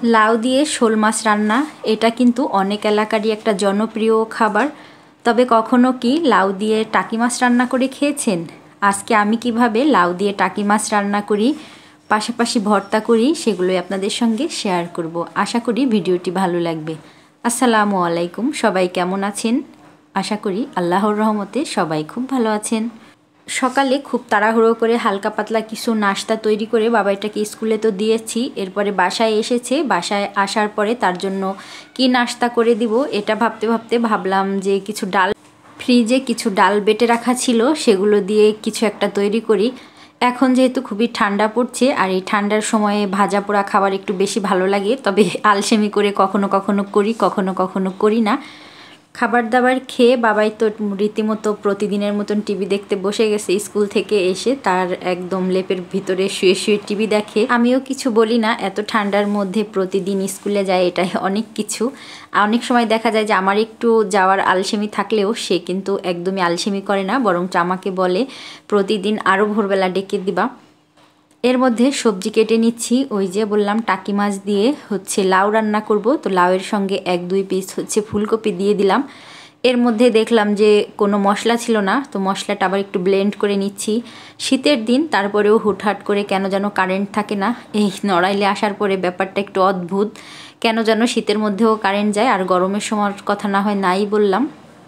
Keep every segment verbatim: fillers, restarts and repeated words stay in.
লাউ দিয়ে শোল মাছ রান্না এটা কিন্তু অনেক এলাকারই একটা জনপ্রিয় খাবার। তবে কখনো কি লাউ দিয়ে টাকি মাছ রান্না করে খেয়েছেন? আজকে আমি কিভাবে লাউ দিয়ে টাকি মাছ রান্না করি, পাশাপাশি ভর্তা করি, সেগুলোই আপনাদের সঙ্গে শেয়ার করব। আশা করি ভিডিওটি ভালো লাগবে। আসসালামু আলাইকুম, সবাই কেমন আছেন? আশা করি আল্লাহর রহমতে সবাই খুব ভালো আছেন। সকালে খুব তাড়াহুড়ো করে হালকা পাতলা কিছু নাস্তা তৈরি করে বাবাইটাকে স্কুলে তো দিয়েছি। এরপরে বাসায় এসেছে, বাসায় আসার পরে তার জন্য কি নাস্তা করে দিব এটা ভাবতে ভাবতে ভাবলাম যে কিছু ডাল, ফ্রিজে কিছু ডাল বেটে রাখা ছিল, সেগুলো দিয়ে কিছু একটা তৈরি করি। এখন যেহেতু খুবই ঠান্ডা পড়ছে আর এই ঠান্ডার সময়ে ভাজা পোড়া খাবার একটু বেশি ভালো লাগে, তবে আলসেমি করে কখনো কখনো করি, কখনো কখনো করি না। খাবার দাবার খেয়ে বাবাই তো রীতিমতো প্রতিদিনের মতন টিভি দেখতে বসে গেছে। স্কুল থেকে এসে তার একদম লেপের ভিতরে শুয়ে শুয়ে টিভি দেখে। আমিও কিছু বলি না, এত ঠান্ডার মধ্যে প্রতিদিন স্কুলে যায়, এটাই অনেক কিছু। অনেক সময় দেখা যায় যে আমার একটু যাওয়ার আলসেমি থাকলেও সে কিন্তু একদমই আলসেমি করে না, বরং আমাকে বলে প্রতিদিন আরও ভোরবেলা ডেকে দিবা। এর মধ্যে সবজি কেটে নিচ্ছি। ওই যে বললাম টাকি মাছ দিয়ে হচ্ছে লাউ রান্না করব, তো লাউয়ের সঙ্গে এক দুই পিস হচ্ছে ফুলকপি দিয়ে দিলাম। এর মধ্যে দেখলাম যে কোনো মশলা ছিল না, তো মশলাটা আবার একটু ব্লেন্ড করে নিচ্ছি। শীতের দিন, তারপরেও হুটহাট করে কেন যেন কারেন্ট থাকে না। এই নড়াইলে আসার পরে ব্যাপারটা একটু অদ্ভুত, কেন যেন শীতের মধ্যেও কারেন্ট যায় আর গরমের সময়ের কথা না হয় নাই বললাম।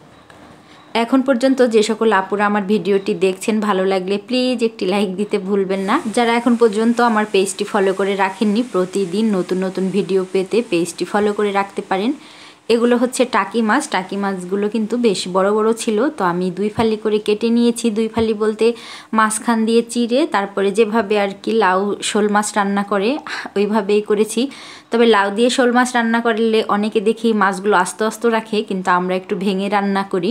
এখন পর্যন্ত যে সকল আপুরা আমার ভিডিওটি দেখছেন, ভালো লাগলে প্লিজ একটি লাইক দিতে ভুলবেন না। যারা এখন পর্যন্ত আমার পেজটি ফলো করে রাখেননি, প্রতিদিন নতুন নতুন ভিডিও পেতে পেজটি ফলো করে রাখতে পারেন। এগুলো হচ্ছে টাকি মাছ। টাকি মাছগুলো কিন্তু বেশ বড় বড় ছিল, তো আমি দুই ফালি করে কেটে নিয়েছি। দুই ফালি বলতে মাঝখান দিয়ে চিড়ে তারপরে যেভাবে আর কি লাউ শোল মাছ রান্না করে ওইভাবেই করেছি। তবে লাউ দিয়ে শোল মাছ রান্না করলে অনেকে দেখি মাছগুলো আস্তে আস্তে রাখে, কিন্তু আমরা একটু ভেঙে রান্না করি।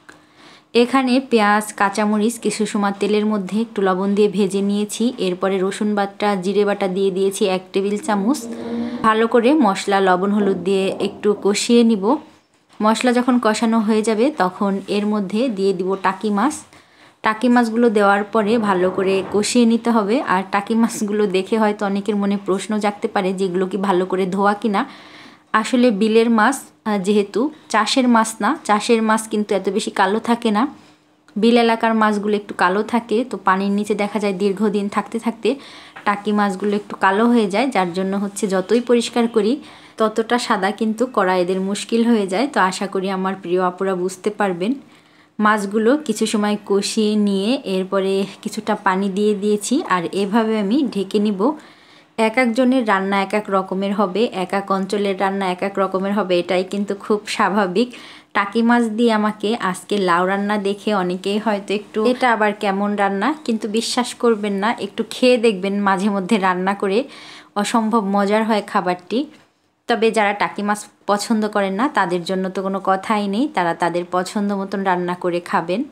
এখানে পেঁয়াজ কাঁচামরিচ কিছু সময় তেলের মধ্যে একটু লবণ দিয়ে ভেজে নিয়েছি। এরপরে রসুন বাটা জিরে বাটা দিয়ে দিয়েছি এক টেবিল চামচ। ভালো করে মশলা লবণ হলুদ দিয়ে একটু কষিয়ে নিব। মশলা যখন কষানো হয়ে যাবে তখন এর মধ্যে দিয়ে দিব টাকি মাছ। টাকি মাছগুলো দেওয়ার পরে ভালো করে কষিয়ে নিতে হবে। আর টাকি মাছগুলো দেখে হয়তো অনেকের মনে প্রশ্ন জাগতে পারে যেগুলো কি ভালো করে ধোয়া কিনা। আসলে বিলের মাছ, যেহেতু চাষের মাছ না, চাষের মাছ কিন্তু এত বেশি কালো থাকে না। বিল এলাকার মাছগুলো একটু কালো থাকে, তো পানির নিচে দেখা যায় দীর্ঘদিন থাকতে থাকতে টাকি মাছগুলো একটু কালো হয়ে যায়, যার জন্য হচ্ছে যতই পরিষ্কার করি ততটা সাদা কিন্তু করা এদের মুশকিল হয়ে যায়। তো আশা করি আমার প্রিয় আপুরা বুঝতে পারবেন। মাছগুলো কিছু সময় কষিয়ে নিয়ে এরপরে কিছুটা পানি দিয়ে দিয়েছি আর এভাবে আমি ঢেকে নিব। এক একজনের রান্না এক এক রকমের হবে, এক এক অঞ্চলের রান্না এক এক রকমের হবে, এটাই কিন্তু খুব স্বাভাবিক। টাকি মাছ দিয়ে আমাকে আজকে লাউ রান্না দেখে অনেকেই হয়তো একটু এটা আবার কেমন রান্না, কিন্তু বিশ্বাস করবেন না, একটু খেয়ে দেখবেন মাঝে মধ্যে রান্না করে, অসম্ভব মজার হয় খাবারটি। তবে যারা টাকি মাছ পছন্দ করেন না তাদের জন্য তো কোনো কথাই নেই, তারা তাদের পছন্দ মতন রান্না করে খাবেন।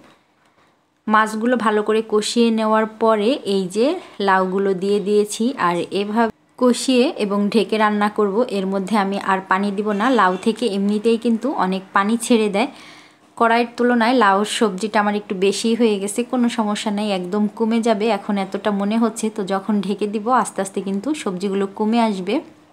মাছগুলো ভালো করে কষিয়ে নেওয়ার পরে এই যে লাউগুলো দিয়ে দিয়েছি আর এভাবে কষিয়ে এবং ঢেকে রান্না করব। এর মধ্যে আমি আর পানি দিব না, লাউ থেকে এমনিতেই কিন্তু অনেক পানি ছেড়ে দেয়। কড়াইয়ের তুলনায় লাউ সবজিটা আমার একটু বেশি হয়ে গেছে, কোনো সমস্যা নেই, একদম কমে যাবে। এখন এতটা মনে হচ্ছে, তো যখন ঢেকে দিব আস্তে আস্তে কিন্তু সবজিগুলো কমে আসবে।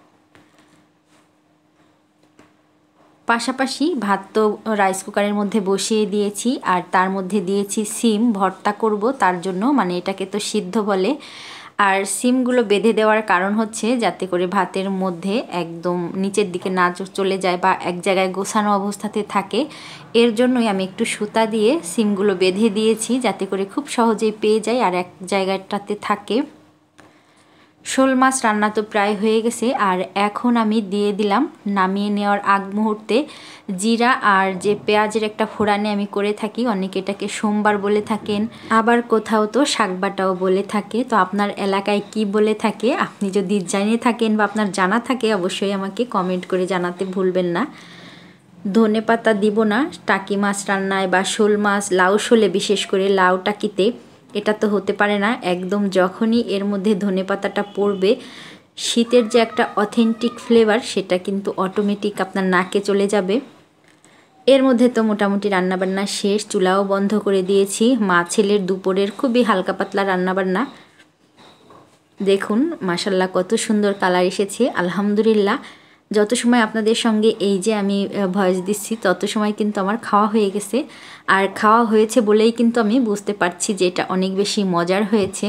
পাশাপাশি ভাত তো রাইস কুকারের মধ্যে বসিয়ে দিয়েছি আর তার মধ্যে দিয়েছি সিম ভর্তা করব তার জন্য, মানে এটাকে তো সিদ্ধ বলে। আর সিমগুলো বেঁধে দেওয়ার কারণ হচ্ছে যাতে করে ভাতের মধ্যে একদম নিচের দিকে না চলে যায় বা এক জায়গায় গোছানো অবস্থাতে থাকে। এর জন্যই আমি একটু সুতা দিয়ে সিমগুলো বেঁধে দিয়েছি, যাতে করে খুব সহজেই পেয়ে যায় আর এক জায়গাটাতে থাকে। শোল মাছ রান্না তো প্রায় হয়ে গেছে আর এখন আমি দিয়ে দিলাম নামিয়ে নেওয়ার আগ মুহূর্তে জিরা আর যে পেঁয়াজের একটা ফোড়ানি আমি করে থাকি, অনেকে এটাকে সোমবার বলে থাকেন, আবার কোথাও তো শাকবাটাও বলে থাকে। তো আপনার এলাকায় কি বলে থাকে আপনি যদি জেনে থাকেন বা আপনার জানা থাকে অবশ্যই আমাকে কমেন্ট করে জানাতে ভুলবেন না। ধনে পাতা দিব না টাকি মাছ রান্নায় বা শোল মাছ, লাউ শোলে বিশেষ করে লাউ টাকিতে এটা তো হতে পারে না। একদম যখনই এর মধ্যে ধনেপাতাটা পড়বে শীতের যে একটা অথেন্টিক ফ্লেভার সেটা কিন্তু অটোমেটিক আপনার নাকে চলে যাবে। এর মধ্যে তো মোটামুটি রান্নাবান্না শেষ, চুলাও বন্ধ করে দিয়েছি। মা ছেলের দুপুরের খুবই হালকা পাতলা রান্নাবান্না। দেখুন মাশাল্লাহ কত সুন্দর কালার এসেছে। আলহামদুলিল্লাহ, যত সময় আপনাদের সঙ্গে এই যে আমি ভয়েস দিচ্ছি তত সময় কিন্তু আমার খাওয়া হয়ে গেছে। আর খাওয়া হয়েছে বলেই কিন্তু আমি বুঝতে পারছি যে এটা অনেক বেশি মজার হয়েছে।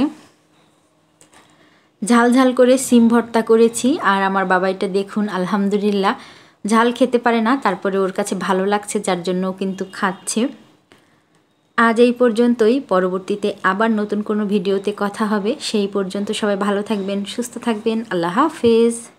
ঝাল ঝাল করে সিম ভর্তা করেছি। আর আমার বাবা এটা দেখুন আলহামদুলিল্লাহ ঝাল খেতে পারে না, তারপরে ওর কাছে ভালো লাগছে যার জন্য কিন্তু খাচ্ছে। আজ এই পর্যন্তই, পরবর্তীতে আবার নতুন কোনো ভিডিওতে কথা হবে। সেই পর্যন্ত সবাই ভালো থাকবেন, সুস্থ থাকবেন। আল্লাহ হাফেজ।